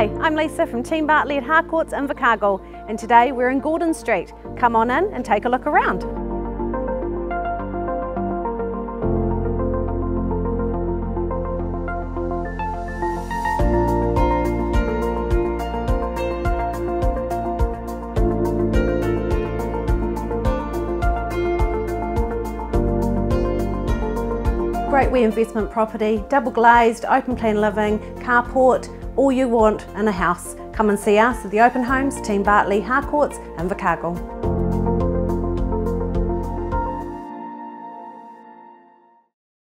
Hi, I'm Lisa from Team Bartley at Harcourts Invercargill, and today we're in Gordon Street. Come on in and take a look around. Great wee investment property, double glazed, open plan living, carport, all you want in a house. Come and see us at the Open Homes, Team Bartley, Harcourts Invercargill.